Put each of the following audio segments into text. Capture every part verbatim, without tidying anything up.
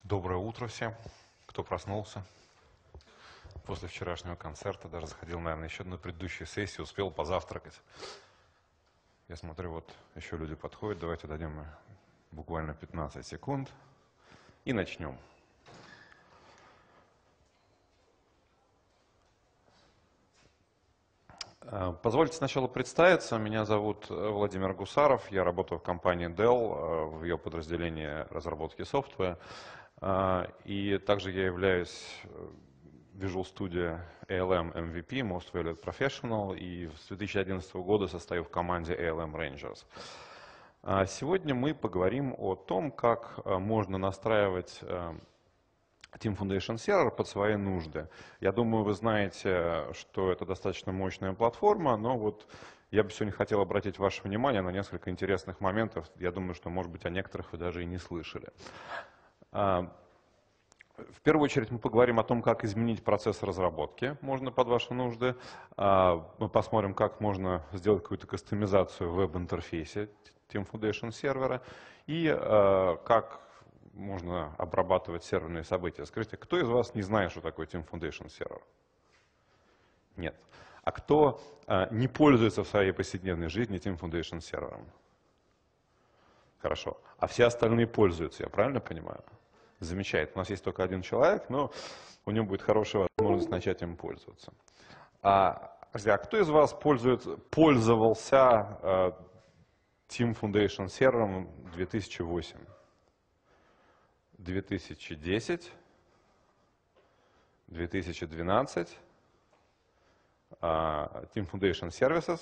Доброе утро всем, кто проснулся после вчерашнего концерта, даже заходил, наверное, еще на предыдущую сессию, успел позавтракать. Я смотрю, вот еще люди подходят, давайте дадим буквально пятнадцать секунд и начнем. Позвольте сначала представиться. Меня зовут Владимир Гусаров, я работаю в компании Dell, в ее подразделении разработки софтвера. И также я являюсь Visual Studio эй эл эм эм ви пи, Most Valued Professional, и с две тысячи одиннадцатого года состою в команде эй эл эм Rangers. Сегодня мы поговорим о том, как можно настраивать Team Foundation Server под свои нужды. Я думаю, вы знаете, что это достаточно мощная платформа, но вот я бы сегодня хотел обратить ваше внимание на несколько интересных моментов. Я думаю, что, может быть, о некоторых вы даже и не слышали. В первую очередь мы поговорим о том, как изменить процесс разработки можно под ваши нужды. Мы посмотрим, как можно сделать какую-то кастомизацию в веб-интерфейсе Team Foundation сервера и как можно обрабатывать серверные события. Скажите, кто из вас не знает, что такое Team Foundation сервер? Нет. А кто не пользуется в своей повседневной жизни Team Foundation сервером? Хорошо. А все остальные пользуются, я правильно понимаю? Замечательно. У нас есть только один человек, но у него будет хорошая возможность начать им пользоваться. А, а кто из вас пользуется, пользовался э, Team Foundation сервером две тысячи восемь? две тысячи десять? две тысячи двенадцать? э, Team Foundation Services?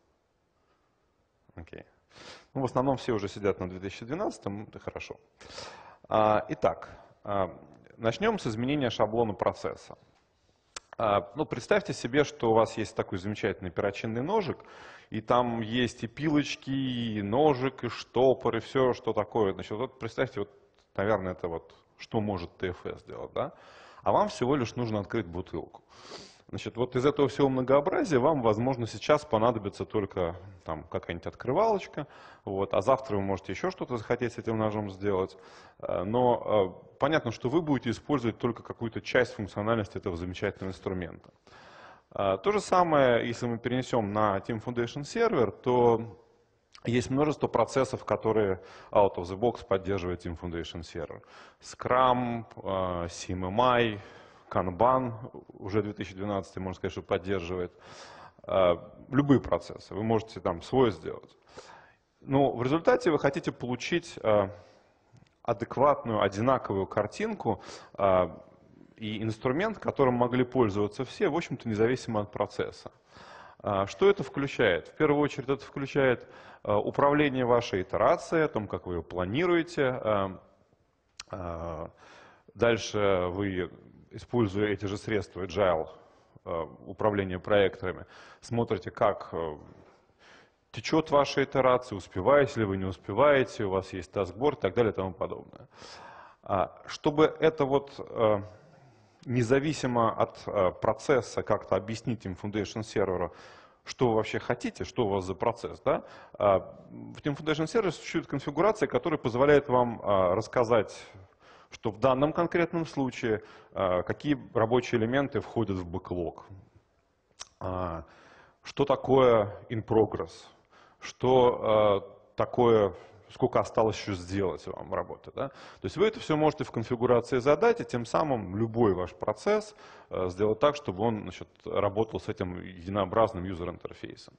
Окей. Ну, в основном все уже сидят на две тысячи двенадцатом, это хорошо. Итак, начнем с изменения шаблона процесса. Ну, представьте себе, что у вас есть такой замечательный перочинный ножик, и там есть и пилочки, и ножик, и штопор, и все, что такое. Значит, вот представьте, вот, наверное, это вот, что может тэ эф эс сделать, да? А вам всего лишь нужно открыть бутылку. Значит, вот из этого всего многообразия вам, возможно, сейчас понадобится только там какая-нибудь открывалочка, вот, а завтра вы можете еще что-то захотеть с этим ножом сделать. Но э, понятно, что вы будете использовать только какую-то часть функциональности этого замечательного инструмента. Э, то же самое, если мы перенесем на Team Foundation сервер, то есть множество процессов, которые out of the box поддерживает Team Foundation сервер. Scrum, э, си эм эм ай, Kanban уже две тысячи двенадцатый, можно сказать, что поддерживает. Любые процессы, вы можете там свой сделать. Но в результате вы хотите получить адекватную, одинаковую картинку и инструмент, которым могли пользоваться все, в общем-то, независимо от процесса. Что это включает? В первую очередь это включает управление вашей итерацией, о том, как вы ее планируете. Дальше вы, используя эти же средства Agile, управления проектами, смотрите, как течет ваша итерация, успеваете ли вы, не успеваете, у вас есть таскборд и так далее и тому подобное. Чтобы это вот независимо от процесса как-то объяснить им Foundation серверу, что вы вообще хотите, что у вас за процесс, да? В Team Foundation сервере существует конфигурация, которая позволяет вам рассказать, что в данном конкретном случае какие рабочие элементы входят в бэклог, что такое in progress, что такое, сколько осталось еще сделать вам работы. Да? То есть вы это все можете в конфигурации задать, и тем самым любой ваш процесс сделать так, чтобы он, значит, работал с этим единообразным юзер-интерфейсом.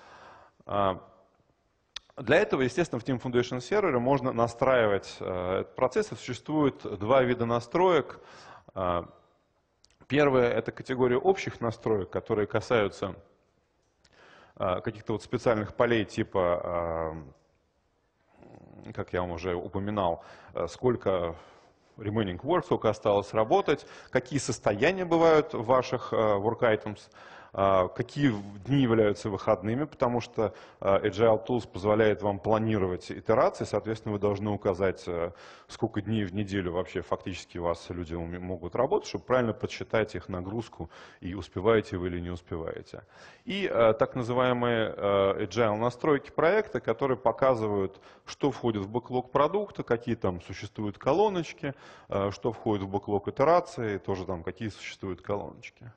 Для этого, естественно, в Team Foundation сервере можно настраивать этот процесс. И существует два вида настроек. Первое – это категория общих настроек, которые касаются каких-то вот специальных полей типа, как я вам уже упоминал, сколько remaining work, сколько осталось работать, какие состояния бывают в ваших work items. какие дни являются выходными, потому что Agile Tools позволяет вам планировать итерации, соответственно, вы должны указать, сколько дней в неделю вообще фактически у вас люди могут работать, чтобы правильно подсчитать их нагрузку и успеваете вы или не успеваете. И так называемые Agile настройки проекта, которые показывают, что входит в бэклог продукта, какие там существуют колоночки, что входит в бэклог итерации, тоже там какие существуют колоночки.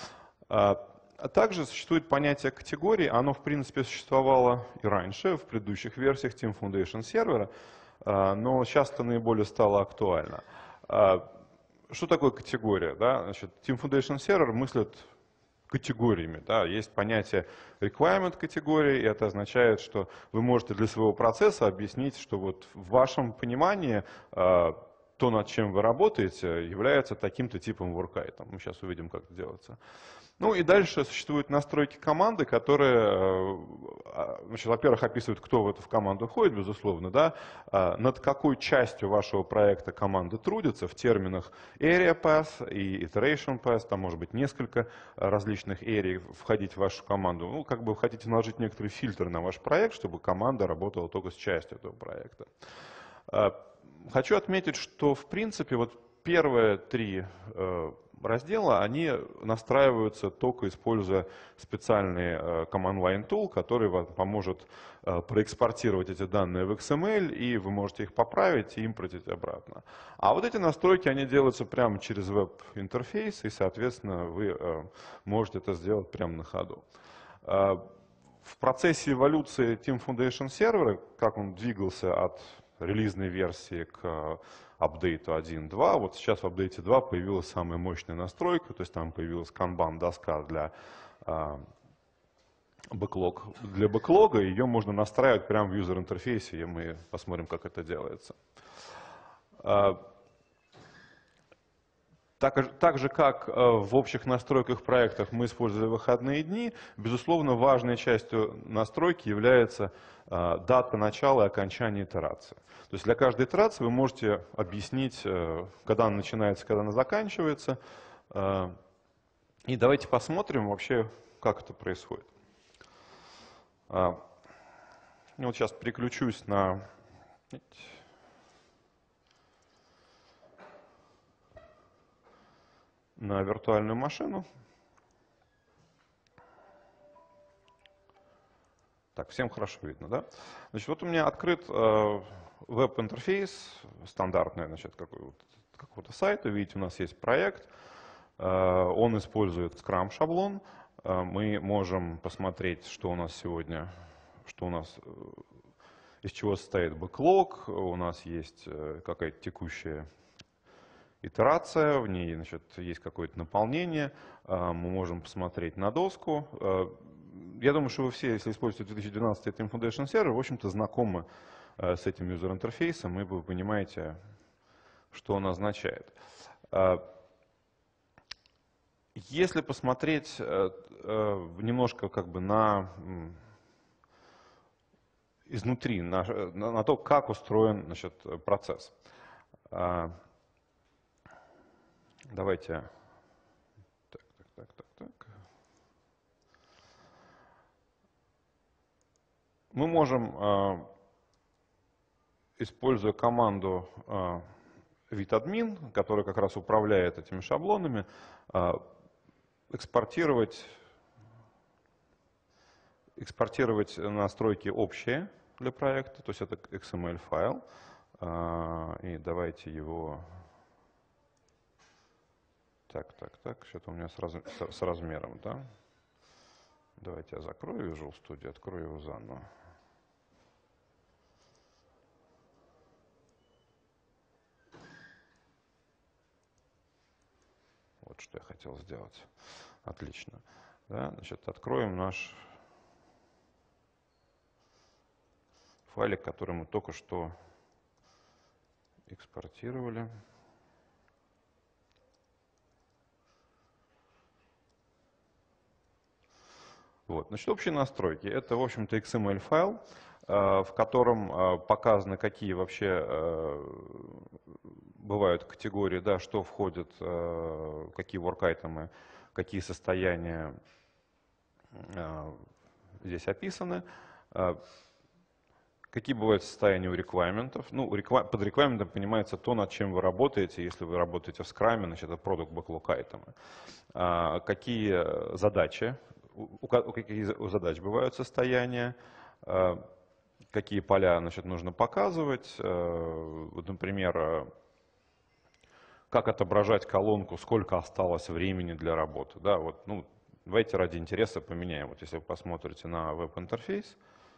А также существует понятие категории, оно в принципе существовало и раньше, в предыдущих версиях Team Foundation сервера, но сейчас это наиболее стало актуально. Что такое категория? Да? Значит, Team Foundation Server мыслит категориями. Да? Есть понятие requirement категории, и это означает, что вы можете для своего процесса объяснить, что вот в вашем понимании то, над чем вы работаете, является таким-то типом work item. Мы сейчас увидим, как это делается. Ну и дальше существуют настройки команды, которые, значит, во-первых, описывают, кто в эту в команду входит, безусловно, да, над какой частью вашего проекта команда трудится в терминах area path и iteration path, там может быть несколько различных area входить в вашу команду. Ну, как бы вы хотите наложить некоторый фильтр на ваш проект, чтобы команда работала только с частью этого проекта. Хочу отметить, что в принципе вот первые три раздела, они настраиваются только используя специальный command line tool, который вам поможет проэкспортировать эти данные в икс эм эль, и вы можете их поправить и импортить обратно. А вот эти настройки, они делаются прямо через веб-интерфейс, и, соответственно, вы можете это сделать прямо на ходу. В процессе эволюции Team Foundation сервера, как он двигался от релизной версии к апдейту один точка два. Вот сейчас в апдейте два появилась самая мощная настройка, то есть там появилась канбан-доска для э, бэклог. Для бэклога ее можно настраивать прямо в юзер-интерфейсе, и мы посмотрим, как это делается. Э, так, так же, как в общих настройках проектах мы использовали выходные дни, безусловно, важной частью настройки является э, дата начала и окончания итерации. То есть для каждой итерации вы можете объяснить, э, когда она начинается, когда она заканчивается. Э, и давайте посмотрим вообще, как это происходит. Э, вот сейчас переключусь на... на виртуальную машину. Так, всем хорошо видно, да? Значит, вот у меня открыт э, веб-интерфейс стандартный, значит, какого-то сайта. Видите, у нас есть проект. Э, он использует Scrum шаблон. Э, мы можем посмотреть, что у нас сегодня, что у нас, э, из чего состоит бэклог. У нас есть э, какая-то текущая итерация, в ней, значит, есть какое-то наполнение, мы можем посмотреть на доску. Я думаю, что вы все, если используете две тысячи двенадцатый Team Foundation Server, в общем-то знакомы с этим юзер-интерфейсом, и вы понимаете, что он означает. Если посмотреть немножко как бы на изнутри, на, на то, как устроен, значит, процесс. Давайте. Так, так, так, так, так. Мы можем, э, используя команду э, vitadmin, которая как раз управляет этими шаблонами, э, экспортировать, экспортировать настройки общие для проекта, то есть это икс эм эль файл. Э, и давайте его... Так, так, так, что-то у меня с, раз, с размером, да? Давайте я закрою Visual Studio, открою его заново. Вот что я хотел сделать. Отлично. Да, значит, откроем наш файлик, который мы только что экспортировали. Вот. Значит, общие настройки. Это, в общем-то, икс эм эль файл, в котором показаны, какие вообще бывают категории, да, что входит, какие work-айтемы, какие состояния здесь описаны. Какие бывают состояния у реквайрментов? Ну, под реквайрментом понимается то, над чем вы работаете. Если вы работаете в скраме, значит, это product backlog айтемы. Какие задачи, у каких задач бывают состояния, какие поля, значит, нужно показывать. Вот, например, как отображать колонку, сколько осталось времени для работы. Да, вот, ну, давайте ради интереса поменяем. Вот если вы посмотрите на веб-интерфейс,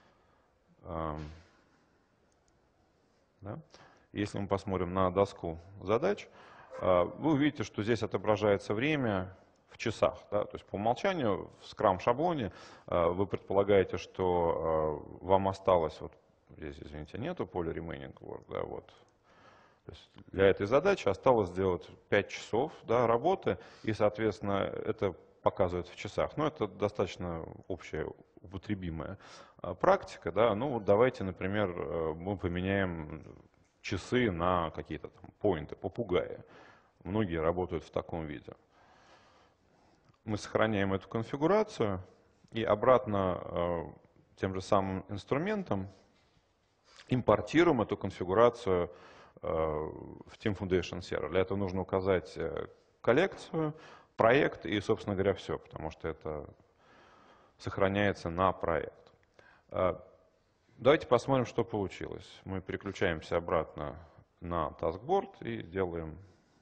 да, если мы посмотрим на доску задач, вы увидите, что здесь отображается время в часах. Да, то есть по умолчанию в Scrum шаблоне вы предполагаете, что вам осталось, вот здесь, извините, нету поля remaining work, да, вот. То есть для этой задачи осталось сделать пять часов, да, работы, и, соответственно, это показывает в часах. Но это достаточно общая, употребимая практика. Да. Ну вот давайте, например, мы поменяем часы на какие-то там поинты, попугаи. Многие работают в таком виде. Мы сохраняем эту конфигурацию и обратно тем же самым инструментом импортируем эту конфигурацию в Team Foundation Server. Для этого нужно указать коллекцию, проект и, собственно говоря, все, потому что это сохраняется на проект. Давайте посмотрим, что получилось. Мы переключаемся обратно на taskboard и делаем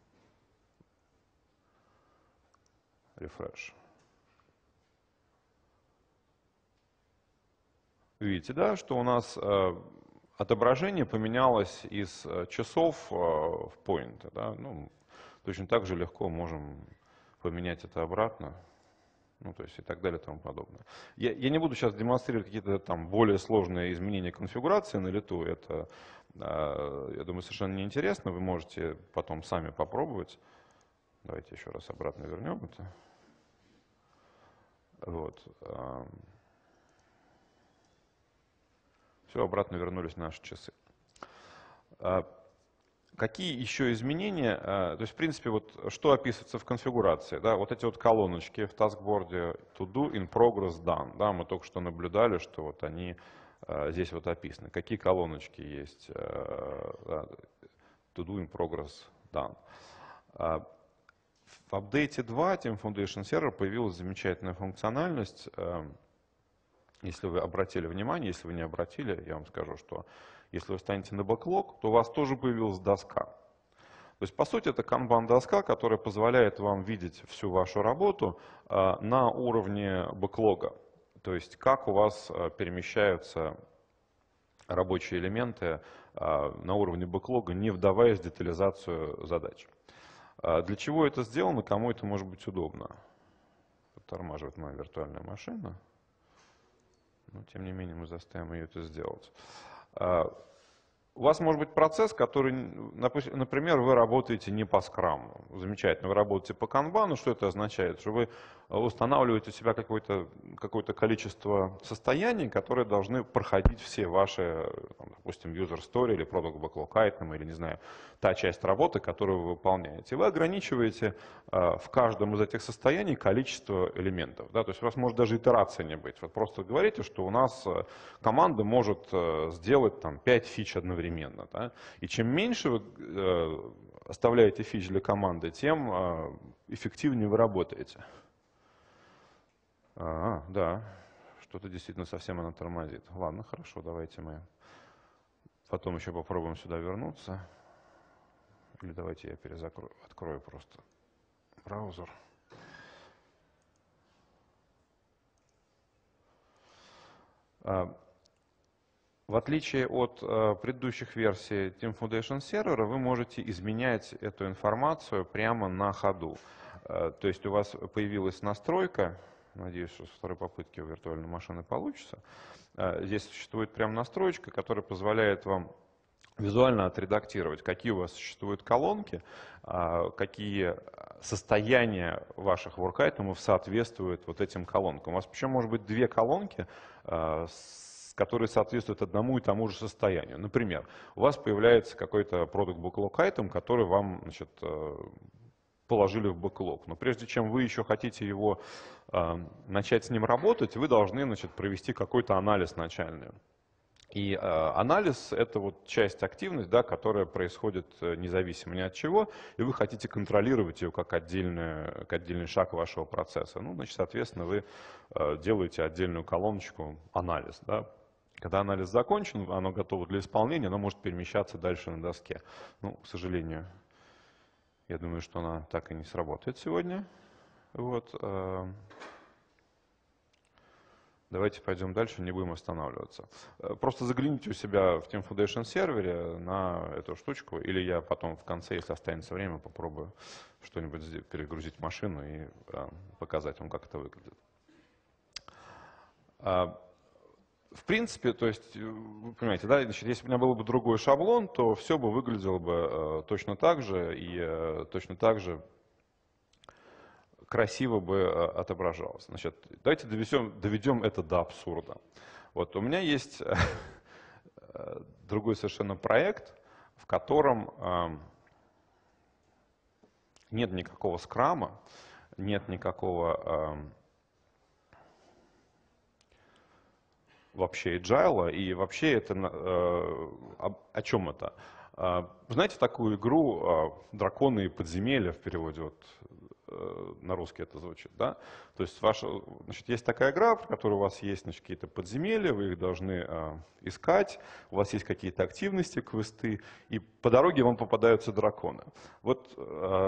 refresh. Видите, да, что у нас отображение поменялось из часов в поинты. Да? Ну, точно так же легко можем поменять это обратно. Ну, то есть и так далее и тому подобное. Я, я не буду сейчас демонстрировать какие-то там более сложные изменения конфигурации на лету. Это, я думаю, совершенно неинтересно. Вы можете потом сами попробовать. Давайте еще раз обратно вернем это. Вот. Все, обратно вернулись в наши часы. Какие еще изменения? То есть, в принципе, вот что описывается в конфигурации? Да, вот эти вот колоночки в таскборде to do, in progress, done. Да, мы только что наблюдали, что вот они здесь вот описаны. Какие колоночки есть? To do, in progress, done. В апдейте два Team Foundation Server появилась замечательная функциональность. Если вы обратили внимание, если вы не обратили, я вам скажу, что если вы станете на бэклог, то у вас тоже появилась доска. То есть, по сути, это канбан-доска, которая позволяет вам видеть всю вашу работу на уровне бэклога. То есть, как у вас перемещаются рабочие элементы на уровне бэклога, не вдаваясь в детализацию задач. Для чего это сделано, кому это может быть удобно? Подтормаживает моя виртуальная машина. Но, тем не менее, мы заставим ее это сделать. У вас может быть процесс, который, например, вы работаете не по скраму. Замечательно, вы работаете по канбану. Что это означает? Что вы устанавливаете у себя какое-то какое-то количество состояний, которые должны проходить все ваши, там, допустим, user story или product backlog item, или, не знаю, та часть работы, которую вы выполняете. Вы ограничиваете в каждом из этих состояний количество элементов. Да? То есть у вас может даже итерации не быть. Вот просто говорите, что у нас команда может сделать там, пять фич одновременно. Да? И чем меньше вы оставляете фич для команды, тем эффективнее вы работаете. А, да, что-то действительно совсем она тормозит. Ладно, хорошо, давайте мы потом еще попробуем сюда вернуться. Или давайте я перезакрою, открою просто браузер. В отличие от предыдущих версий Team Foundation Server, вы можете изменять эту информацию прямо на ходу. То есть у вас появилась настройка. Надеюсь, что с второй попытки у виртуальной машины получится. Здесь существует прям настроечка, которая позволяет вам визуально отредактировать, какие у вас существуют колонки, какие состояния ваших work-айтемов соответствуют вот этим колонкам. У вас причем может быть две колонки, которые соответствуют одному и тому же состоянию. Например, у вас появляется какой-то product backlog item, который вам, значит, положили в бэклог. Но прежде чем вы еще хотите его э, начать с ним работать, вы должны, значит, провести какой-то анализ начальный. И э, анализ — это вот часть активности, да, которая происходит независимо ни от чего, и вы хотите контролировать ее как отдельный, как отдельный шаг вашего процесса. Ну, значит, соответственно, вы э, делаете отдельную колоночку «Анализ». Да. Когда анализ закончен, оно готово для исполнения, оно может перемещаться дальше на доске. Ну, к сожалению, я думаю, что она так и не сработает сегодня. Вот. Э, Давайте пойдем дальше, не будем останавливаться. Просто загляните у себя в Team Foundation сервере на эту штучку, или я потом в конце, если останется время, попробую что-нибудь перегрузить в машину и а, показать вам, как это выглядит. А, в принципе, то есть, вы понимаете, да, значит, если бы у меня был бы другой шаблон, то все бы выглядело бы а, точно так же, и а, точно так же красиво бы отображалось. Значит, давайте доведем, доведем это до абсурда. Вот у меня есть другой совершенно проект, в котором нет никакого скрама, нет никакого вообще agile, и вообще это о, о чем это? Знаете такую игру «Драконы и подземелья» в переводе вот на русский это звучит, да? То есть ваша, значит, есть такая игра, в которой у вас есть, значит, какие-то подземелья, вы их должны э, искать, у вас есть какие-то активности, квесты, и по дороге вам попадаются драконы. Вот э,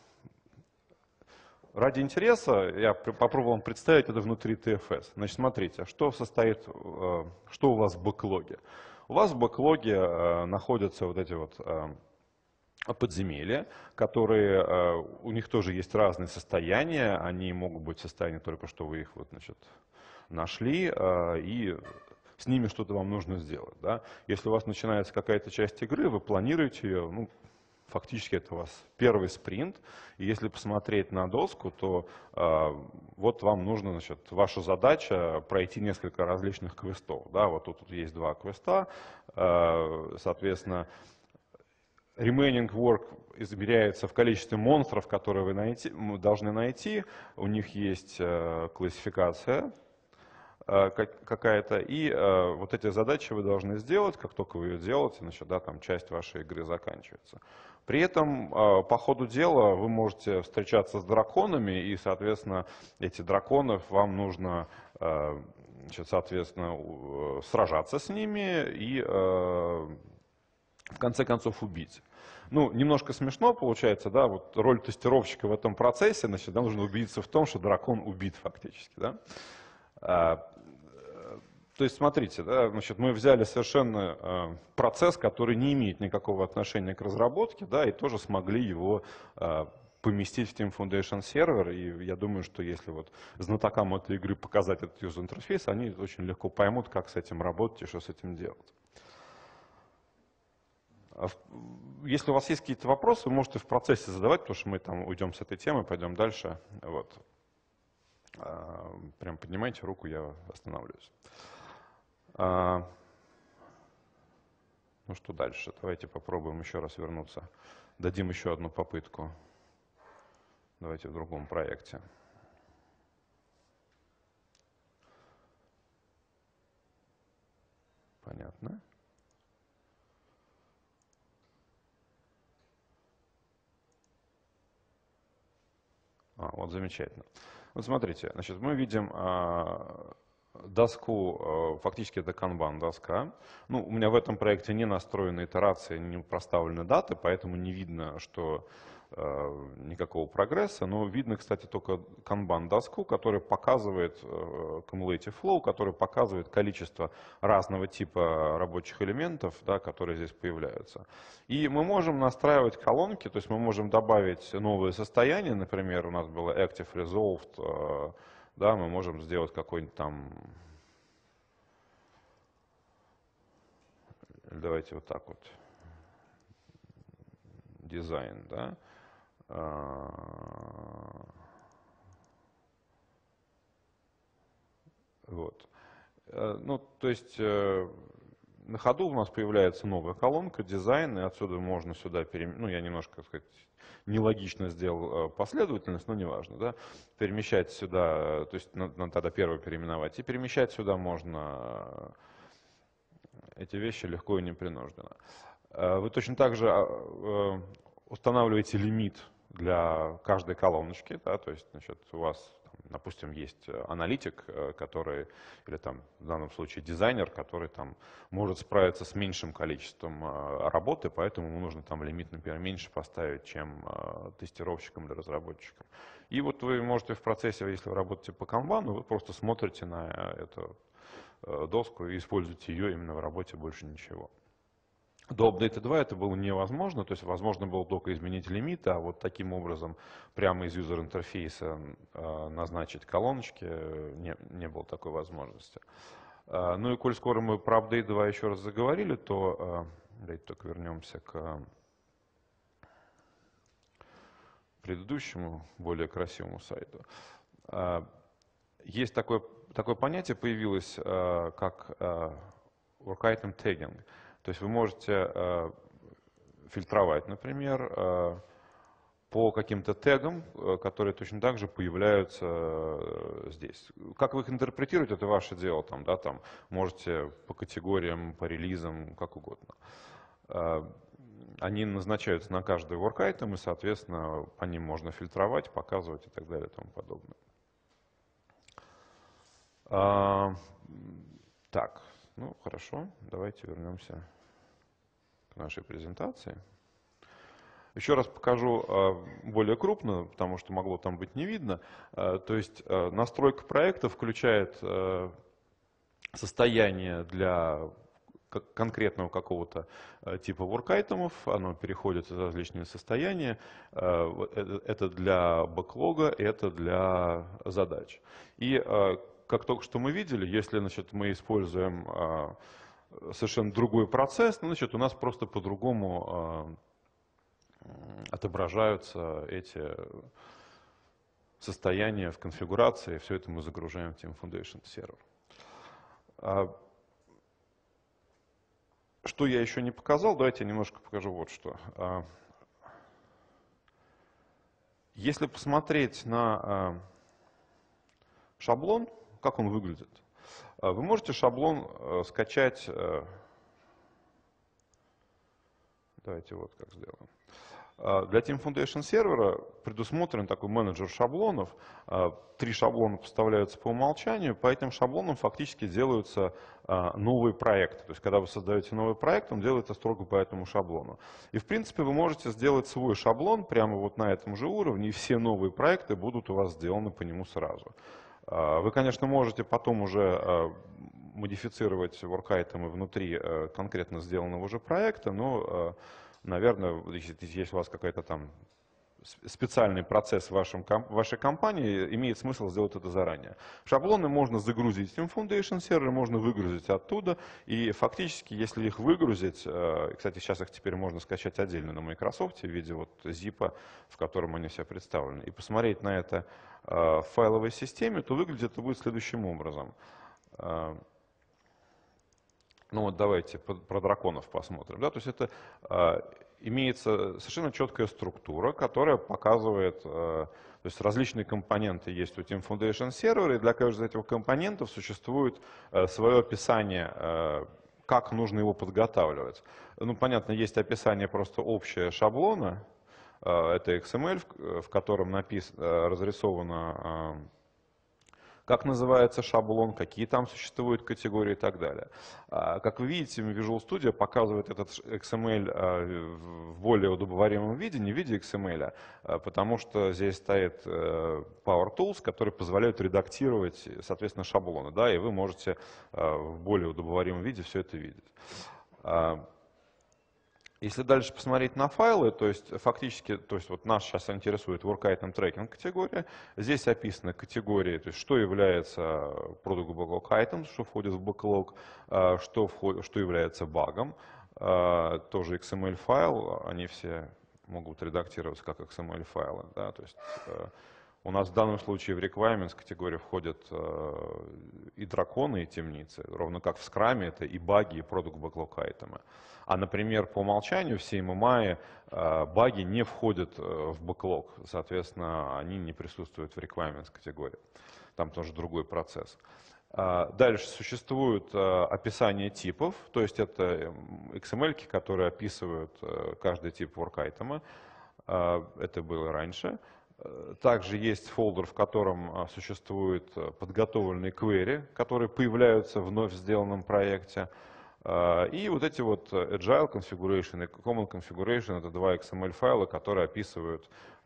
ради интереса я попробовал вам представить это внутри ти эф эс. Значит, смотрите, что состоит, э, что у вас в бэклоге. У вас в бэклоге э, находятся вот эти вот э, подземелья, которые, э, у них тоже есть разные состояния, они могут быть в состоянии только, что вы их вот, значит, нашли, э, и с ними что-то вам нужно сделать. Да? Если у вас начинается какая-то часть игры, вы планируете ее, ну, фактически это у вас первый спринт, и если посмотреть на доску, то э, вот вам нужно, значит, ваша задача пройти несколько различных квестов. Да? Вот тут, тут есть два квеста, э, соответственно, remaining work измеряется в количестве монстров, которые вы найти, должны найти. У них есть э, классификация э, как, какая-то. И э, вот эти задачи вы должны сделать. Как только вы ее делаете, значит, да, там часть вашей игры заканчивается. При этом э, по ходу дела вы можете встречаться с драконами. И, соответственно, эти драконов вам нужно, э, значит, соответственно, сражаться с ними и э, в конце концов убить. Ну, немножко смешно получается, да, вот роль тестировщика в этом процессе, значит, да, нужно убедиться в том, что дракон убит фактически, да. А, то есть, смотрите, да, значит, мы взяли совершенно а, процесс, который не имеет никакого отношения к разработке, да, и тоже смогли его а, поместить в Team Foundation сервер, и я думаю, что если вот знатокам этой игры показать этот юзер-интерфейс, они очень легко поймут, как с этим работать и что с этим делать. Если у вас есть какие-то вопросы, вы можете в процессе задавать, потому что мы там уйдем с этой темы, пойдем дальше. Вот. Прям поднимайте руку, я останавливаюсь. Ну что дальше? Давайте попробуем еще раз вернуться. Дадим еще одну попытку. Давайте в другом проекте. Понятно. А, вот замечательно. Вот смотрите, значит, мы видим а, доску, а, фактически это канбан доска. Ну, у меня в этом проекте не настроены итерации, не проставлены даты, поэтому не видно, что а, никакого прогресса. Но видно, кстати, только канбан доску, которая показывает а, cumulative flow, которая показывает количество разного типа рабочих элементов, да, которые здесь появляются. И мы можем настраивать колонки, то есть мы можем добавить новые состояния, например, у нас было Active Resolved, да, мы можем сделать какой-нибудь там, давайте вот так вот, дизайн, да. Вот. Ну, то есть на ходу у нас появляется новая колонка, дизайн, и отсюда можно сюда перемещать, ну я немножко, так сказать, нелогично сделал последовательность, но неважно, да, перемещать сюда, то есть надо, надо тогда первое переименовать, и перемещать сюда можно эти вещи легко и непринужденно. Вы точно так же устанавливаете лимит для каждой колоночки, да, то есть, значит, у вас, допустим, есть аналитик, который, или там в данном случае дизайнер, который там может справиться с меньшим количеством работы, поэтому ему нужно там лимит, например, меньше поставить, чем тестировщикам или разработчикам. И вот вы можете в процессе, если вы работаете по канбану, вы просто смотрите на эту доску и используйте ее именно в работе, больше ничего. До апдейта два это было невозможно, то есть возможно было только изменить лимит, а вот таким образом прямо из юзер-интерфейса э, назначить колоночки не, не было такой возможности. Э, ну и коль скоро мы про апдейт два еще раз заговорили, то э, давайте только вернемся к предыдущему, более красивому сайту. Э, есть такое, такое понятие появилось, э, как э, work item tagging. То есть вы можете э, фильтровать, например, э, по каким-то тегам, э, которые точно так же появляются э, здесь. Как вы их интерпретируете, это ваше дело. Там, да, там, можете по категориям, по релизам, как угодно. Э, они назначаются на каждый work item, и, соответственно, по ним можно фильтровать, показывать и так далее и тому подобное. Э, так. Ну, хорошо, давайте вернемся к нашей презентации. Еще раз покажу более крупно, потому что могло там быть не видно. То есть настройка проекта включает состояние для конкретного какого-то типа work-айтемов, оно переходит в различные состояния. Это для бэклога, это для задач. И как только что мы видели, если, значит, мы используем совершенно другой процесс, значит, у нас просто по-другому отображаются эти состояния в конфигурации. Все это мы загружаем в Team Foundation сервер. Что я еще не показал, давайте я немножко покажу вот что. Если посмотреть на шаблон, как он выглядит, вы можете шаблон скачать. Давайте вот как сделаем. Для Team Foundation сервера предусмотрен такой менеджер шаблонов. Три шаблона поставляются по умолчанию. По этим шаблонам фактически делаются новые проекты. То есть, когда вы создаете новый проект, он делается строго по этому шаблону. И, в принципе, вы можете сделать свой шаблон прямо вот на этом же уровне, и все новые проекты будут у вас сделаны по нему сразу. Вы, конечно, можете потом уже модифицировать work-айтемы внутри конкретно сделанного уже проекта, но наверное, если у вас какой-то там специальный процесс в вашем, вашей компании, имеет смысл сделать это заранее. Шаблоны можно загрузить в Team Foundation сервер, можно выгрузить оттуда, и фактически, если их выгрузить, кстати, сейчас их теперь можно скачать отдельно на Microsoft в виде вот зипа, в котором они все представлены, и посмотреть на это в файловой системе, то выглядит это будет следующим образом. Ну вот давайте про драконов посмотрим. Да? То есть это э, имеется совершенно четкая структура, которая показывает, э, то есть различные компоненты есть у Team Foundation сервера, и для каждого из этих компонентов существует э, свое описание, э, как нужно его подготавливать. Ну понятно, есть описание просто общее шаблона, э, это икс эм эль, в, в котором написано, э, разрисовано, э, как называется шаблон, какие там существуют категории и так далее. Как вы видите, Visual Studio показывает этот икс эм эль в более удобоваримом виде, не в виде икс эм эль, потому что здесь стоит Power Tools, которые позволяют редактировать, соответственно, шаблоны, да, и вы можете в более удобоваримом виде все это видеть. Если дальше посмотреть на файлы, то есть фактически, то есть вот нас сейчас интересует Work Item Tracking категория. Здесь описаны категории, то есть что является Product Backlog Items, что входит в бэклог, что, входит, что является багом. Тоже икс эм эль файл, они все могут редактироваться как икс эм эль файлы. Да, то есть У нас в данном случае в requirements категории входят и драконы, и темницы, ровно как в скраме это и баги, и product backlog айтемы. А, например, по умолчанию в си эм эм ай баги не входят в бэклог, соответственно, они не присутствуют в requirements категории. Там тоже другой процесс. Дальше существует описание типов, то есть это икс эм эль-ки, которые описывают каждый тип work-айтема. Это было раньше. Также есть фолдер, в котором существуют подготовленные query, которые появляются в вновь сделанном проекте. И вот эти вот Agile Configuration и Common Configuration — это два икс эм эль-файла, которые описывают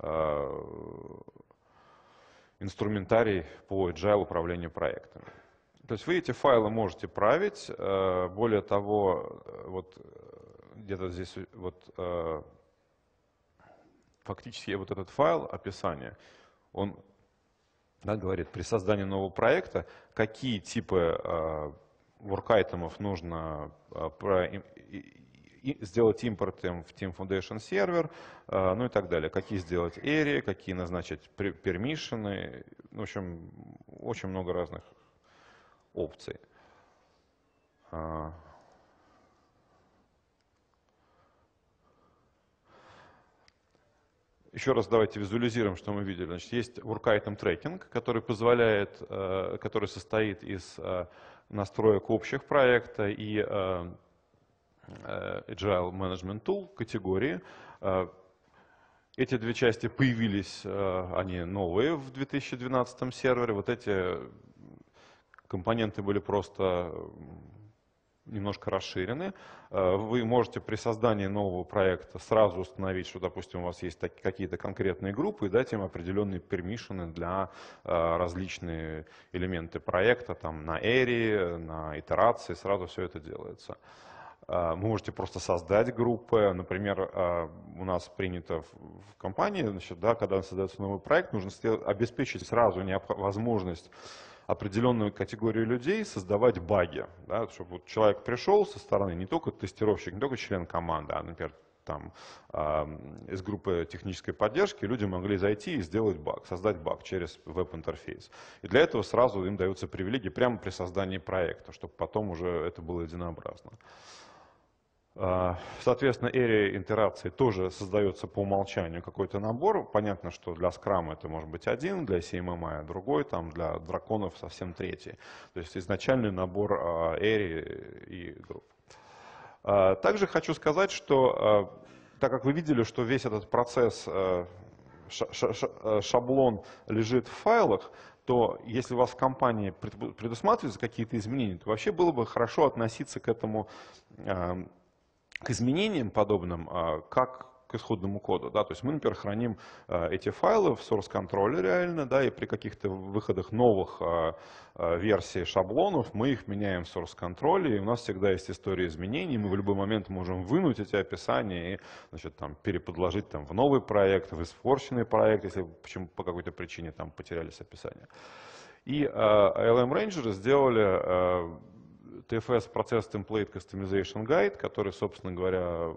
инструментарий по Agile управлению проектами. То есть вы эти файлы можете править. Более того, вот где-то здесь вот фактически вот этот файл описания, он, да, говорит при создании нового проекта, какие типы work-айтемов нужно про, и, и, сделать импортом в Team Foundation сервер, ну и так далее. Какие сделать area, какие назначить пермишины. В общем, очень много разных опций. Еще раз давайте визуализируем, что мы видели. Значит, есть work-item tracking, который позволяет, который состоит из настроек общих проекта и Agile Management Tool категории. Эти две части появились, они новые в две тысячи двенадцатом сервере. Вот эти компоненты были просто немножко расширены. Вы можете при создании нового проекта сразу установить, что, допустим, у вас есть какие-то конкретные группы, и дать им определенные пермишины для различные элементы проекта, там на эри, на итерации, сразу все это делается. Вы можете просто создать группы. Например, у нас принято в компании, значит, да, когда создается новый проект, нужно обеспечить сразу возможность определенную категорию людей создавать баги, да, чтобы вот человек пришел со стороны, не только тестировщик, не только член команды, а, например, там, э, из группы технической поддержки люди могли зайти и сделать баг, создать баг через веб-интерфейс. И для этого сразу им даются привилегии прямо при создании проекта, чтобы потом уже это было единообразно. Соответственно, area интеракции тоже создается по умолчанию какой-то набор. Понятно, что для Scrum это может быть один, для си эм эм ай другой, там для драконов совсем третий. То есть изначальный набор area и групп. Также хочу сказать, что так как вы видели, что весь этот процесс, шаблон лежит в файлах, то если у вас в компании предусматриваются какие-то изменения, то вообще было бы хорошо относиться к этому, к изменениям подобным, как к исходному коду. Да? То есть мы, например, храним эти файлы в source контроле реально, да, и при каких-то выходах новых версий шаблонов мы их меняем в source контроле, и у нас всегда есть история изменений, мы в любой момент можем вынуть эти описания и, значит, там, переподложить там, в новый проект, в испорченный проект, если почему, по какой-то причине там потерялись описания. И эй эл эм Ranger сделали ти эф эс Process Template Customization Guide, который, собственно говоря,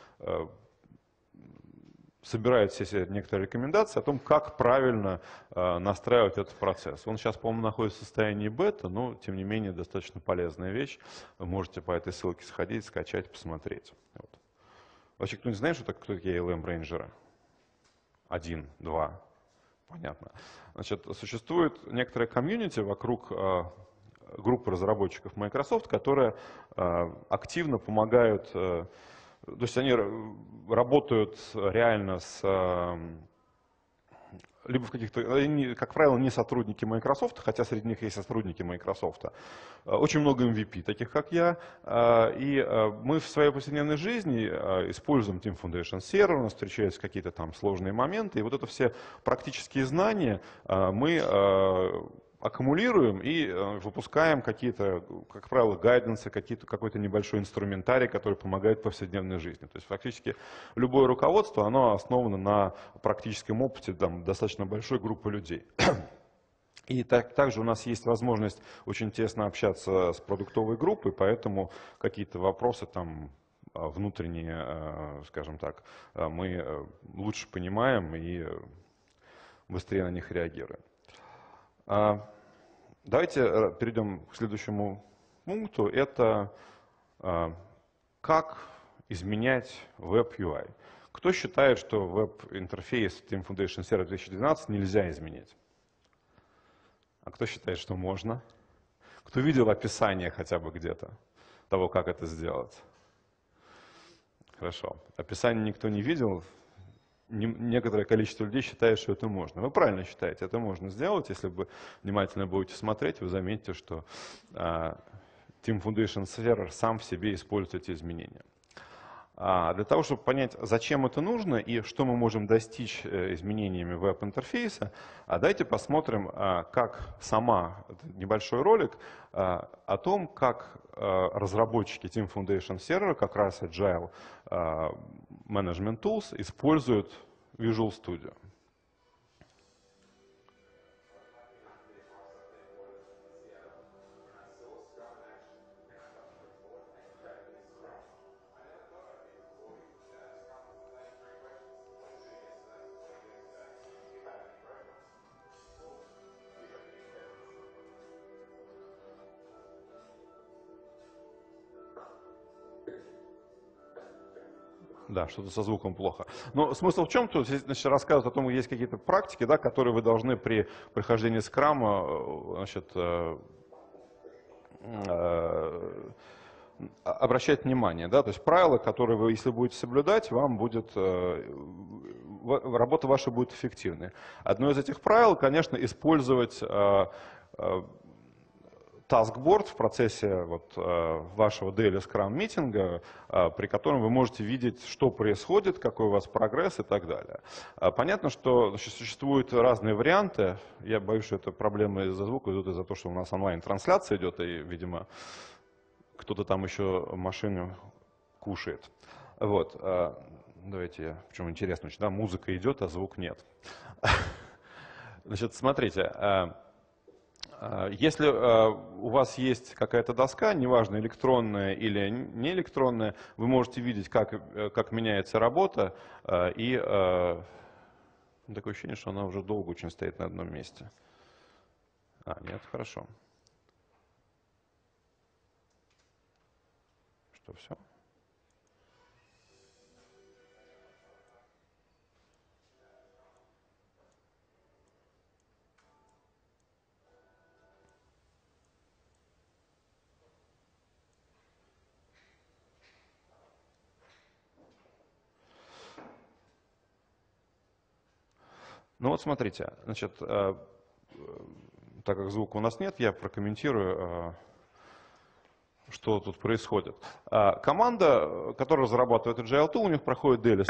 собирает все некоторые рекомендации о том, как правильно настраивать этот процесс. Он сейчас, по-моему, находится в состоянии бета, но, тем не менее, достаточно полезная вещь. Вы можете по этой ссылке сходить, скачать, посмотреть. Вот. Вообще, кто-нибудь знает, что такое, кто такие эй эл эм Ranger? Один, два. Понятно. Значит, существует некоторая комьюнити вокруг группы разработчиков Microsoft, которые активно помогают. То есть они работают реально с, либо в каких-то, как правило, не сотрудники Microsoft, хотя среди них есть сотрудники Microsoft. Очень много эм ви пи, таких как я. И мы в своей повседневной жизни используем Team Foundation Server, у нас встречаются какие-то там сложные моменты. И вот это все практические знания мы аккумулируем и выпускаем какие-то, как правило, гайденсы, какой-то небольшой инструментарий, который помогает в повседневной жизни. То есть фактически любое руководство, оно основано на практическом опыте там, достаточно большой группы людей. И так, также у нас есть возможность очень тесно общаться с продуктовой группой, поэтому какие-то вопросы там внутренние, скажем так, мы лучше понимаем и быстрее на них реагируем. Давайте перейдем к следующему пункту. Это как изменять веб-ю ай. Кто считает, что веб-интерфейс Team Foundation Server две тысячи двенадцать нельзя изменить? А кто считает, что можно? Кто видел описание хотя бы где-то того, как это сделать? Хорошо. Описание никто не видел. Некоторое количество людей считает, что это можно. Вы правильно считаете, это можно сделать. Если вы внимательно будете смотреть, вы заметите, что uh, Team Foundation Server сам в себе использует эти изменения. Uh, для того, чтобы понять, зачем это нужно и что мы можем достичь uh, изменениями веб-интерфейса, uh, давайте посмотрим, uh, как сама, небольшой ролик, uh, о том, как uh, разработчики Team Foundation Server, как раз Agile uh, Management Tools, используют Visual Studio. Да, что-то со звуком плохо. Но смысл в чем? Тут значит, рассказывают о том, что есть какие-то практики, да, которые вы должны при прохождении скрама, значит, э, э, обращать внимание. Да? То есть правила, которые вы, если будете соблюдать, вам будет, э, работа ваша будет эффективной. Одно из этих правил, конечно, использовать э, э, таскборд в процессе вот, вашего daily Scrum митинга, при котором вы можете видеть, что происходит, какой у вас прогресс и так далее. Понятно, что существуют разные варианты. Я боюсь, что это проблемы из-за звука идут из-за того, что у нас онлайн-трансляция идет, и, видимо, кто-то там еще машину кушает. Вот. Давайте я, причем интересно, да, музыка идет, а звук нет. Значит, смотрите. Если у вас есть какая-то доска, неважно, электронная или не электронная, вы можете видеть, как, как меняется работа, и такое ощущение, что она уже долго очень стоит на одном месте. А, нет, хорошо. Что, все? Ну вот смотрите, значит, э, так как звука у нас нет, я прокомментирую, э, что тут происходит. Э, команда, которая разрабатывает Agile Tool, у них проходит daily.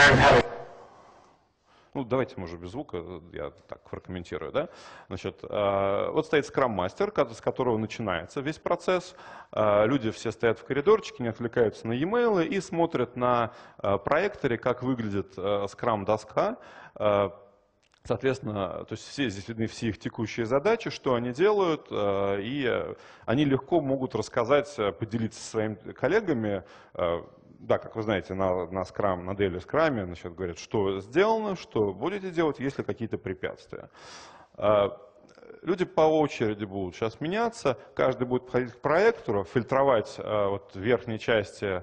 Ну, давайте, может, без звука, я так прокомментирую, да? Значит, э, вот стоит Scrum Master, с которого начинается весь процесс. Э, люди все стоят в коридорчике, не отвлекаются на e-mail и смотрят на э, проекторе, как выглядит э, Scrum-доска. Э, Соответственно, то есть все здесь видны все их текущие задачи, что они делают, и они легко могут рассказать, поделиться со своими коллегами. Да, как вы знаете, на, на Scrum, на Daily Scrum, значит, говорят, что сделано, что будете делать, есть ли какие-то препятствия. Люди по очереди будут сейчас меняться, каждый будет подходить к проектору, фильтровать вот в верхней части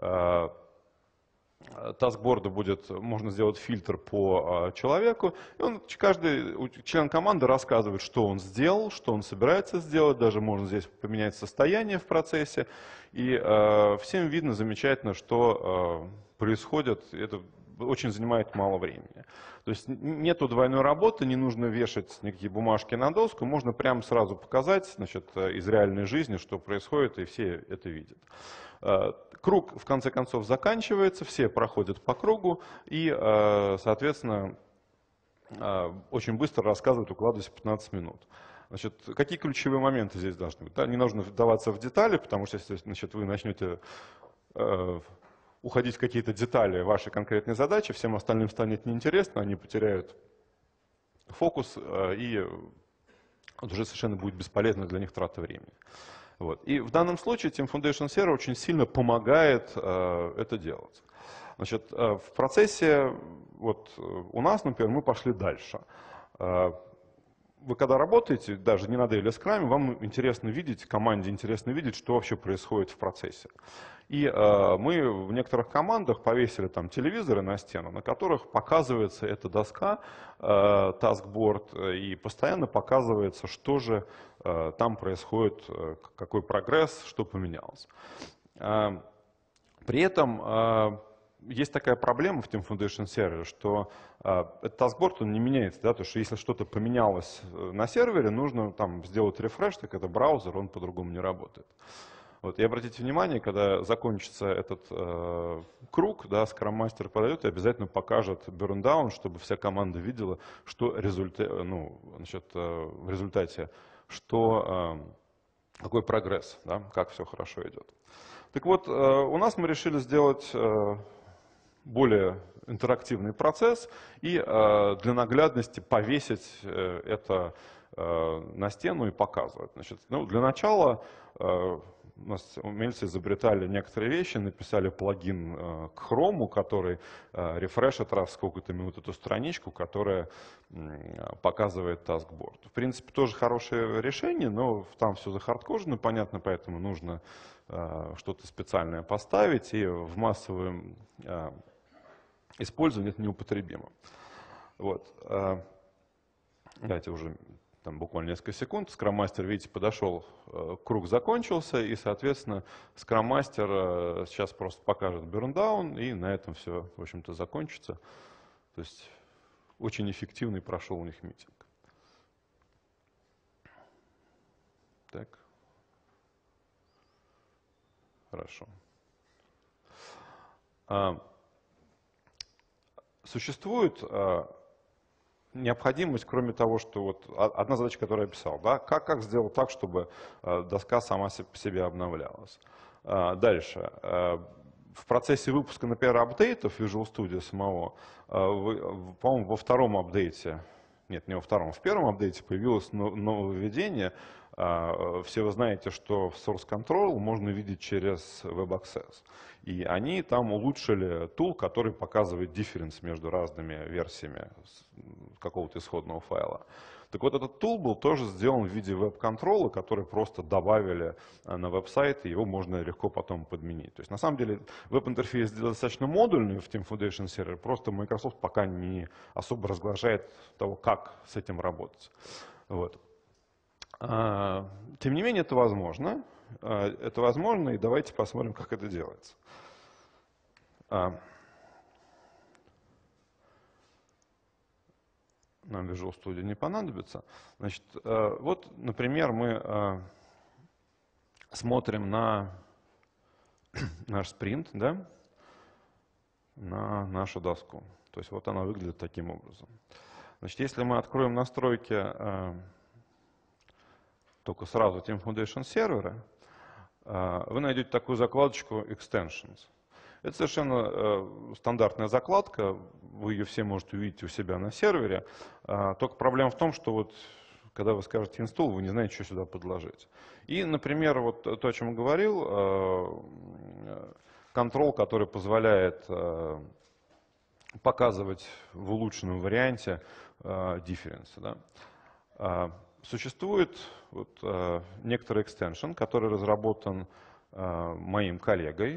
таскборда будет, можно сделать фильтр по человеку, и он, каждый член команды рассказывает, что он сделал, что он собирается сделать, даже можно здесь поменять состояние в процессе, и э, всем видно замечательно, что э, происходит, это очень занимает мало времени. То есть нету двойной работы, не нужно вешать никакие бумажки на доску, можно прямо сразу показать, значит, из реальной жизни, что происходит, и все это видят. Круг, в конце концов, заканчивается, все проходят по кругу и, соответственно, очень быстро рассказывают, укладываясь в пятнадцать минут. Значит, какие ключевые моменты здесь должны быть? Да, не нужно вдаваться в детали, потому что если, значит, вы начнете э, уходить в какие-то детали вашей конкретной задачи, всем остальным станет неинтересно, они потеряют фокус, э, и уже совершенно будет бесполезно для них трата времени. Вот. И в данном случае Team Foundation Server очень сильно помогает э, это делать. Значит, э, в процессе, вот у нас, например, мы пошли дальше. Вы когда работаете, даже не на Daily Scrum, вам интересно видеть, команде интересно видеть, что вообще происходит в процессе. И э, мы в некоторых командах повесили там телевизоры на стену, на которых показывается эта доска, э, taskboard, и постоянно показывается, что же э, там происходит, э, какой прогресс, что поменялось. Э, при этом э, есть такая проблема в Team Foundation сервере, что э, этот taskboard он не меняется, да, то что если что-то поменялось на сервере, нужно там сделать рефреш, так это браузер, он по-другому не работает. Вот, и обратите внимание, когда закончится этот э, круг, да, Scrum Master подойдет и обязательно покажет burn down, чтобы вся команда видела, что результа, ну, значит, э, в результате, что, э, какой прогресс, да, как все хорошо идет. Так вот, э, у нас мы решили сделать э, более интерактивный процесс и э, для наглядности повесить э, это э, на стену и показывать. Значит, ну, для начала э, у нас умельцы изобретали некоторые вещи, написали плагин э, к Chrome, который э, рефрешит раз в сколько-то минут эту страничку, которая э, показывает taskboard. В принципе, тоже хорошее решение, но там все захардкожено, понятно, поэтому нужно э, что-то специальное поставить, и в массовом э, использование это неупотребимо. Вот. э, Давайте уже там буквально несколько секунд. Скрам-мастер, видите, подошел, круг закончился, и, соответственно, скрам-мастер сейчас просто покажет burn-down, и на этом все, в общем-то, закончится. То есть очень эффективный прошел у них митинг. Так. Хорошо. Существует необходимость, кроме того, что вот одна задача, которую я писал, да, как, как сделать так, чтобы доска сама по себе обновлялась. Дальше. В процессе выпуска, например, апдейтов Visual Studio самого, по-моему, во втором апдейте, нет, не во втором, в первом апдейте появилось нововведение. Все вы знаете, что в Source Control можно видеть через Web Access. И они там улучшили тул, который показывает дифференс между разными версиями какого-то исходного файла. Так вот, этот тул был тоже сделан в виде веб-контрола, который просто добавили на веб-сайт, и его можно легко потом подменить. То есть, на самом деле, веб-интерфейс достаточно модульный в Team Foundation Server, просто Microsoft пока не особо разглашает того, как с этим работать. Вот. Тем не менее, это возможно. Это возможно, и давайте посмотрим, как это делается. Нам Visual Studio не понадобится. Значит, вот, например, мы смотрим на наш спринт, да, на нашу доску. То есть вот она выглядит таким образом. Значит, если мы откроем настройки только сразу Team Foundation сервера, вы найдете такую закладочку Extensions. Это совершенно э, стандартная закладка, вы ее все можете увидеть у себя на сервере. А, только проблема в том, что вот, когда вы скажете install, вы не знаете, что сюда подложить. И, например, вот то, о чем я говорил, э, контрол, который позволяет э, показывать в улучшенном варианте э, difference. Да? А, существует вот, э, некоторый экстеншн, который разработан э, моим коллегой.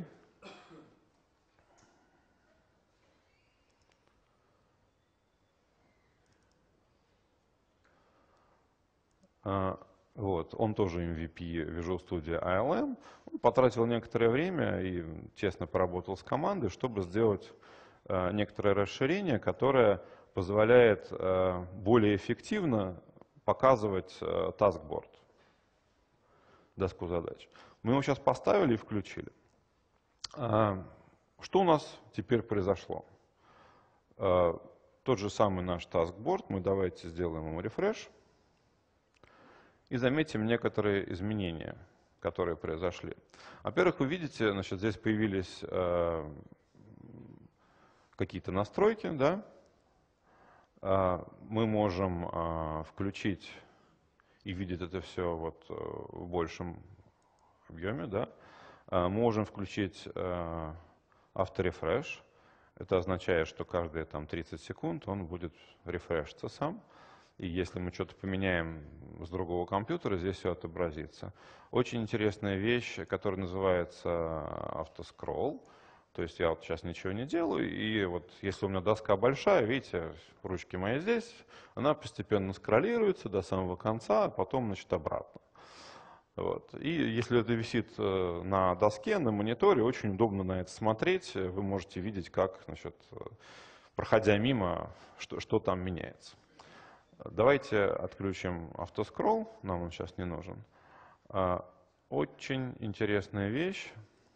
Вот, он тоже эм ви пи Visual Studio ай эл эм. Он потратил некоторое время и тесно поработал с командой, чтобы сделать э, некоторое расширение, которое позволяет э, более эффективно показывать э, taskboard, доску задач. Мы его сейчас поставили и включили. Э, что у нас теперь произошло? Э, тот же самый наш taskboard, мы давайте сделаем ему рефреш. И заметим некоторые изменения, которые произошли. Во-первых, вы видите, значит, здесь появились э, какие-то настройки, да? Э, мы можем э, включить и видеть это все вот, э, в большем объеме, да? Э, мы можем включить э, авторефреш. Это означает, что каждые там, тридцать секунд он будет рефрешиться сам. И если мы что-то поменяем с другого компьютера, здесь все отобразится. Очень интересная вещь, которая называется автоскролл. То есть я вот сейчас ничего не делаю, и вот если у меня доска большая, видите, ручки мои здесь, она постепенно скроллируется до самого конца, а потом, значит, обратно. Вот. И если это висит на доске, на мониторе, очень удобно на это смотреть. Вы можете видеть, как, значит, проходя мимо, что, что там меняется. Давайте отключим автоскролл, нам он сейчас не нужен. Очень интересная вещь.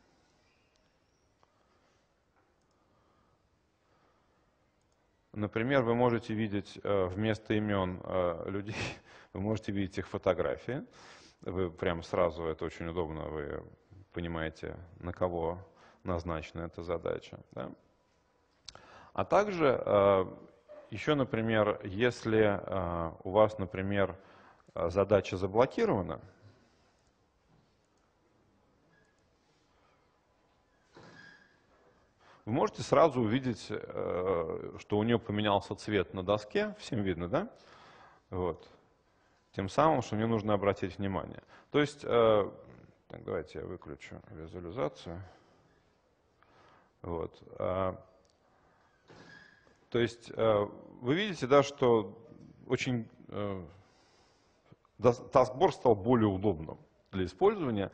Например, вы можете видеть вместо имен людей, вы можете видеть их фотографии. Вы прям сразу, это очень удобно, вы понимаете, на кого назначена эта задача. Да? А также еще, например, если у вас, например, задача заблокирована, вы можете сразу увидеть, что у нее поменялся цвет на доске, всем видно, да? Вот. Тем самым, что мне нужно обратить внимание. То есть, так, давайте я выключу визуализацию. Вот. То есть, вы видите, да, что очень таскбор стал более удобным для использования.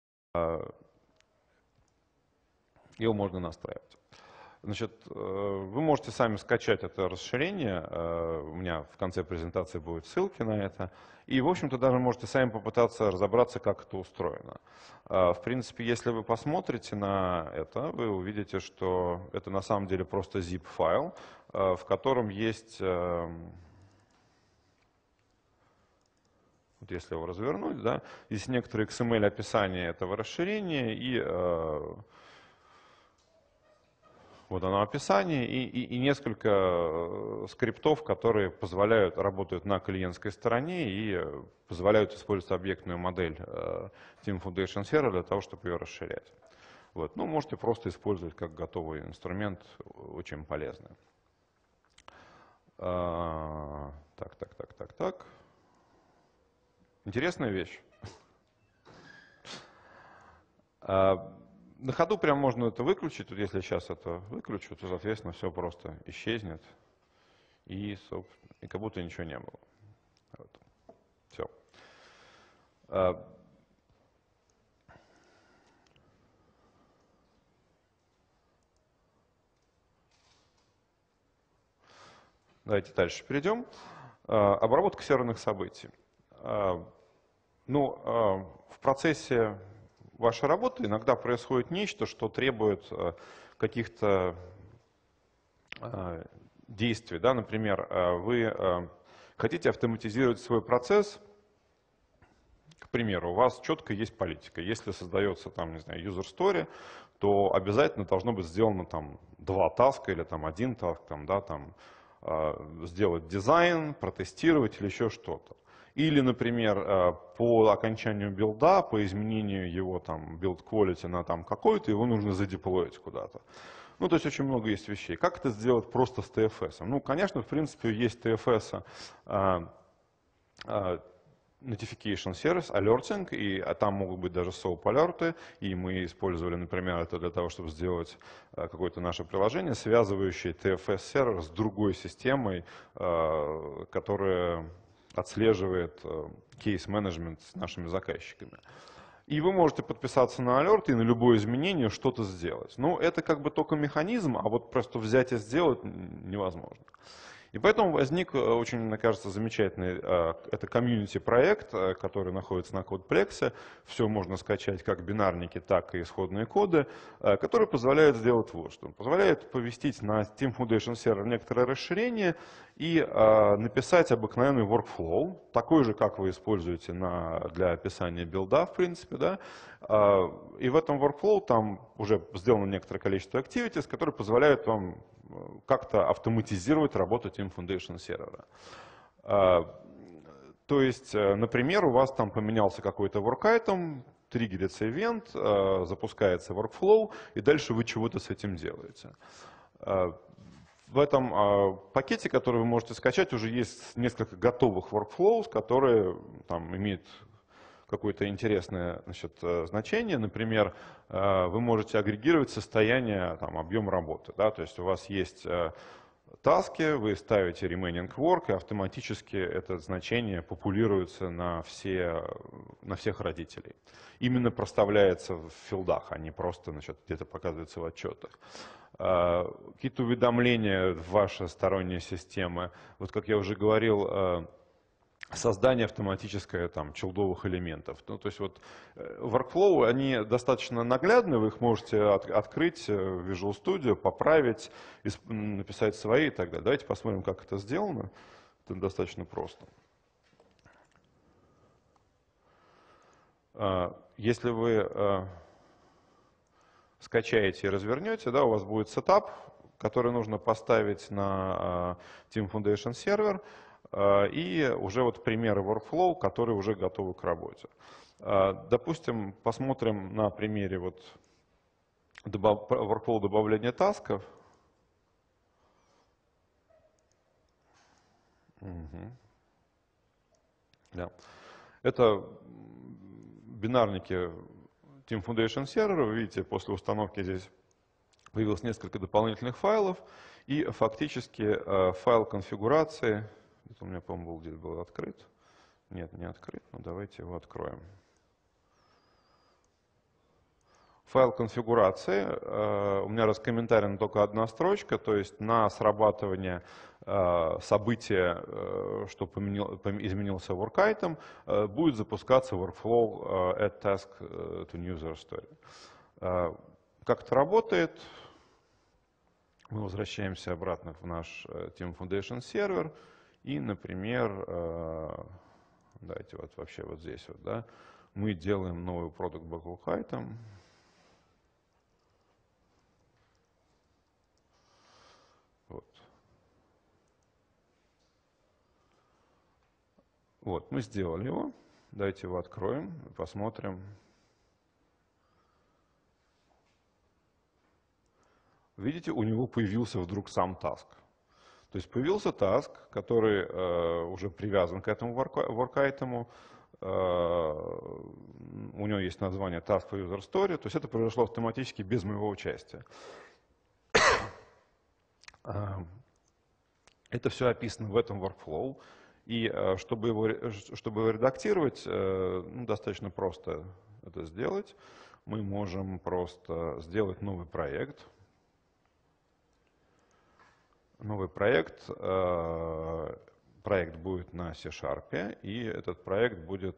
Его можно настраивать. Значит, вы можете сами скачать это расширение. У меня в конце презентации будут ссылки на это. И, в общем-то, даже можете сами попытаться разобраться, как это устроено. В принципе, если вы посмотрите на это, вы увидите, что это на самом деле просто zip-файл, в котором есть, вот если его развернуть, да, есть некоторые икс эм эль-описания этого расширения и вот оно описание и, и, и несколько скриптов, которые позволяют, работают на клиентской стороне и позволяют использовать объектную модель Team Foundation Server для того, чтобы ее расширять. Вот. Ну, можете просто использовать как готовый инструмент, очень полезный. А, так, так, так, так, так. Интересная вещь. А, На ходу прям можно это выключить. Вот если сейчас это выключу, то, соответственно, все просто исчезнет. И, собственно, и как будто ничего не было. Вот. Все. Давайте дальше перейдем. Обработка серверных событий. Ну, в процессе вашей работы иногда происходит нечто, что требует каких-то действий. Да? Например, вы хотите автоматизировать свой процесс. К примеру, у вас четко есть политика. Если создается там, не знаю, user story, то обязательно должно быть сделано там два таска или там один таск, там, да, там, сделать дизайн, протестировать или еще что-то. Или, например, по окончанию билда, по изменению его там build quality на там какой-то, его нужно задеплоить куда-то. Ну, то есть очень много есть вещей. Как это сделать просто с ти эф эс? Ну, конечно, в принципе, есть ти эф эс, а, а, Notification Service, Alerting, и а там могут быть даже SOAP-алерты, и мы использовали, например, это для того, чтобы сделать а, какое-то наше приложение, связывающее ти эф эс-сервер с другой системой, а, которая отслеживает кейс-менеджмент с нашими заказчиками. И вы можете подписаться на алерт и на любое изменение что-то сделать. Ну, это как бы только механизм, а вот просто взять и сделать невозможно. И поэтому возник очень, мне кажется, замечательный, это комьюнити-проект, который находится на CodePlex. Все можно скачать как бинарники, так и исходные коды, которые позволяют сделать вот что. Позволяет повестить на Team Foundation Server некоторое расширение и написать обыкновенный workflow, такой же, как вы используете на, для описания билда, в принципе. Да? И в этом workflow там уже сделано некоторое количество activities, которые позволяют вам как-то автоматизировать работу Team Foundation сервера. То есть, например, у вас там поменялся какой-то work item, триггерится ивент, запускается workflow, и дальше вы чего-то с этим делаете. в этом а, пакете, который вы можете скачать, уже есть несколько готовых workflows, которые там имеют какое-то интересное, значит, значение. Например, вы можете агрегировать состояние, там, объем работы. Да? То есть у вас есть таски, вы ставите remaining work, и автоматически это значение популируется на, все, на всех родителей. Именно проставляется в филдах, а не просто, значит, где-то показывается в отчетах. Какие-то уведомления в ваши сторонние системы. Вот как я уже говорил, создание автоматическое там челдовых элементов. Ну, то есть вот workflow, они достаточно наглядны, вы их можете от, открыть в Visual Studio, поправить, написать свои и так далее. Давайте посмотрим, как это сделано. Это достаточно просто. Если вы скачаете и развернете, да, у вас будет сетап, который нужно поставить на Team Foundation сервер, и уже вот примеры workflow, которые уже готовы к работе. Допустим, посмотрим на примере вот workflow добавления тасков. Угу. Да. Это бинарники Team Foundation сервера. Вы видите, после установки здесь появилось несколько дополнительных файлов. И фактически файл конфигурации, это у меня, по-моему, был, где-то был открыт. Нет, не открыт, но давайте его откроем. Файл конфигурации. У меня раскомментарена только одна строчка, то есть на срабатывание события, что поменял, изменился work item, будет запускаться workflow add task to new user story. Как это работает? Мы возвращаемся обратно в наш Team Foundation сервер и, например, давайте вот вообще вот здесь вот, да, мы делаем новый product backlog item. Вот. Вот, мы сделали его. Давайте его откроем, посмотрим. Видите, у него появился вдруг сам task. То есть появился task, который э, уже привязан к этому work item. Э, у него есть название task for user story. То есть это произошло автоматически без моего участия. Это все описано в этом workflow. И чтобы его, чтобы его редактировать, ну, достаточно просто это сделать. Мы можем просто сделать новый проект. Новый проект. Проект будет на C-Sharp, и этот проект будет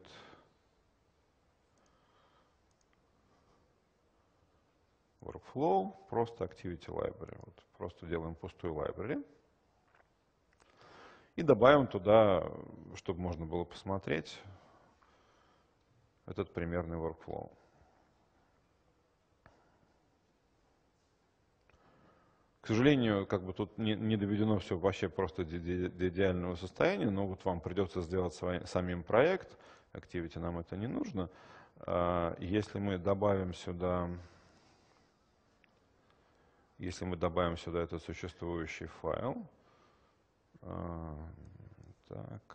workflow, просто activity library. Вот, просто делаем пустую library. И добавим туда, чтобы можно было посмотреть, этот примерный workflow. К сожалению, как бы тут не, не доведено все вообще просто до, до идеального состояния, но вот вам придется сделать свой, самим проект. Activity нам это не нужно. Если мы добавим сюда, если мы добавим сюда этот существующий файл, так.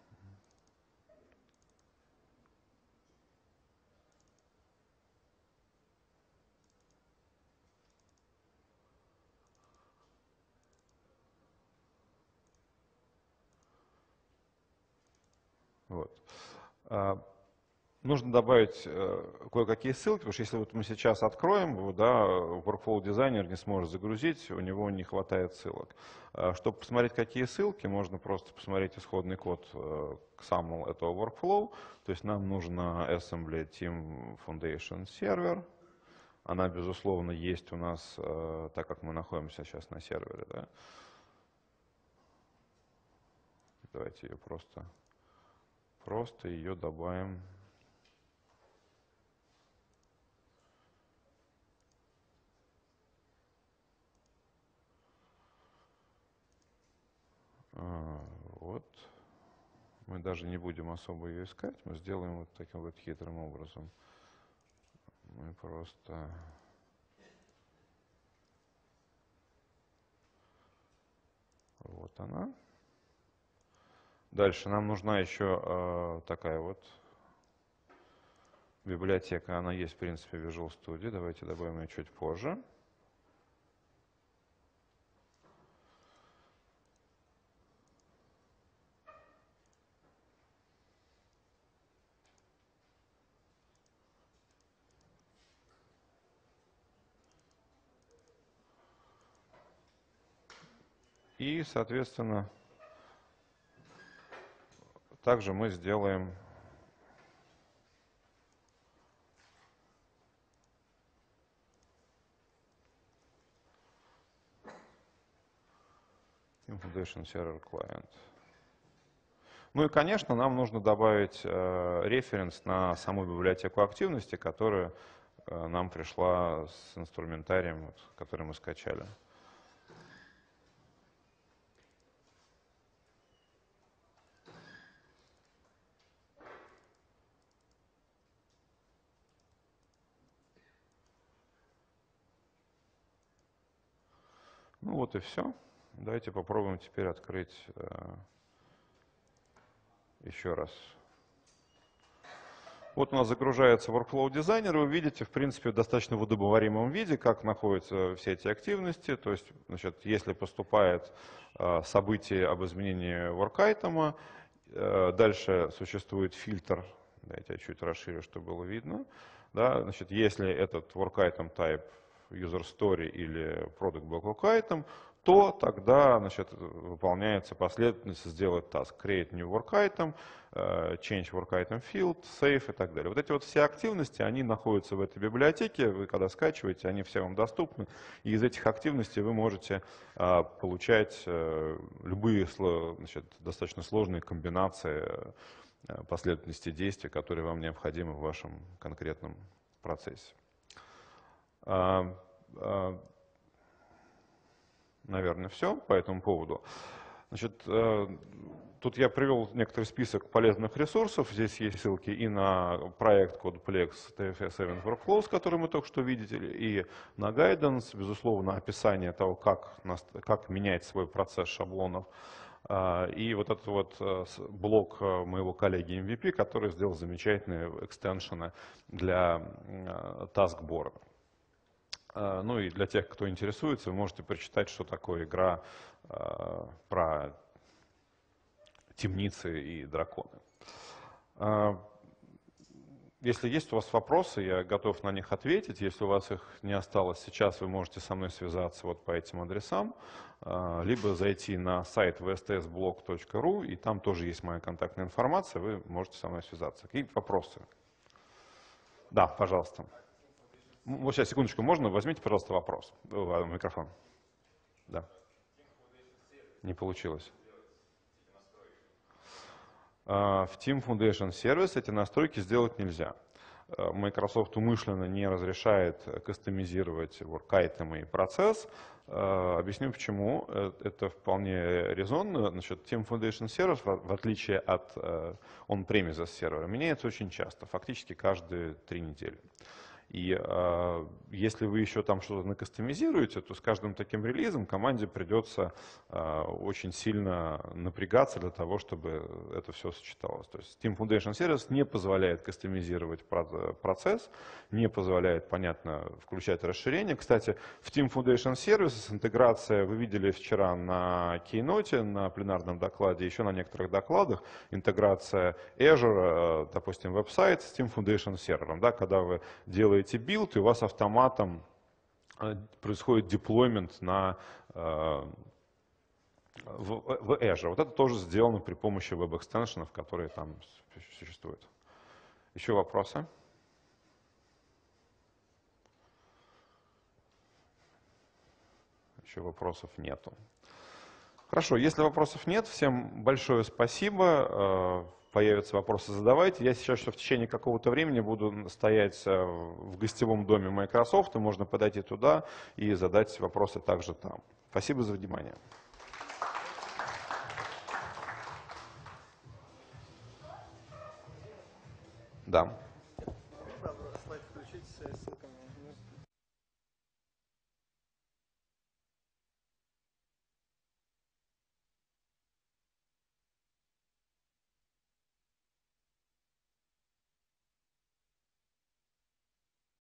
Вот. Нужно добавить кое-какие ссылки, потому что если вот мы сейчас откроем, да, Workflow дизайнер не сможет загрузить, у него не хватает ссылок. Чтобы посмотреть, какие ссылки, можно просто посмотреть исходный код к самому этого Workflow. То есть нам нужно Assembly Team Foundation Server. Она, безусловно, есть у нас, так как мы находимся сейчас на сервере. Да. Давайте ее просто, просто ее добавим. Вот. Мы даже не будем особо ее искать, мы сделаем вот таким вот хитрым образом. Мы просто Вот она. Дальше нам нужна еще э, такая вот библиотека. Она есть, в принципе, в Visual Studio. Давайте добавим ее чуть позже. И, соответственно, также мы сделаем Foundation Server Client. Ну и, конечно, нам нужно добавить э, референс на саму библиотеку активности, которая э, нам пришла с инструментарием, вот, который мы скачали. Ну вот и все. Давайте попробуем теперь открыть э, еще раз. Вот у нас загружается Workflow Designer, вы видите, в принципе, в достаточно в удобоваримом виде, как находятся все эти активности. То есть, значит, если поступает э, событие об изменении work-item, э, дальше существует фильтр, дайте я чуть расширю, чтобы было видно. Да, значит, если этот work-item type user story или product block work-item, то тогда, значит, выполняется последовательность сделать task create new work item, change work item field, save и так далее. Вот эти вот все активности, они находятся в этой библиотеке, вы когда скачиваете, они все вам доступны, и из этих активностей вы можете а, получать а, любые, значит, достаточно сложные комбинации а, последовательности действий, которые вам необходимы в вашем конкретном процессе. А, а, Наверное, все по этому поводу. Значит, тут я привел некоторый список полезных ресурсов. Здесь есть ссылки и на проект CodePlex ти эф эс семь Workflows, который мы только что видели, и на Guidance, безусловно, описание того, как, как менять свой процесс шаблонов. И вот этот вот блок моего коллеги эм ви пи, который сделал замечательные экстеншены для таскборда. Ну и для тех, кто интересуется, вы можете прочитать, что такое игра э, про темницы и драконы. Э, если есть у вас вопросы, я готов на них ответить. Если у вас их не осталось сейчас, вы можете со мной связаться вот по этим адресам, э, либо зайти на сайт ви эс ти эс блог точка ру, и там тоже есть моя контактная информация, вы можете со мной связаться. Какие вопросы? Да, пожалуйста. Вот сейчас, секундочку, можно? Возьмите, пожалуйста, вопрос. О, микрофон. Да. Не получилось. В Team Foundation Service эти настройки сделать нельзя. Microsoft умышленно не разрешает кастомизировать work-item и процесс. Объясню почему. Это вполне резонно. Значит, Team Foundation Service, в отличие от on-premises сервера, меняется очень часто, фактически каждые три недели. И э, если вы еще там что-то накастомизируете, то с каждым таким релизом команде придется э, очень сильно напрягаться для того, чтобы это все сочеталось. То есть Team Foundation Service не позволяет кастомизировать процесс, не позволяет, понятно, включать расширения. Кстати, в Team Foundation Services интеграция, вы видели вчера на Keynote, на пленарном докладе, еще на некоторых докладах, интеграция Azure, э, допустим, веб-сайт с Team Foundation сервером, да, когда вы делаете билд, и у вас автоматом происходит деплоймент на, в, в Azure. Вот это тоже сделано при помощи веб-экстеншенов, которые там существуют. Еще вопросы? Еще вопросов нету. Хорошо, если вопросов нет, всем большое спасибо. Появятся вопросы, задавайте. Я сейчас еще в течение какого-то времени буду стоять в гостевом доме Microsoft, и можно подойти туда и задать вопросы также там. Спасибо за внимание. Да. Можно слайд включить с ссылками?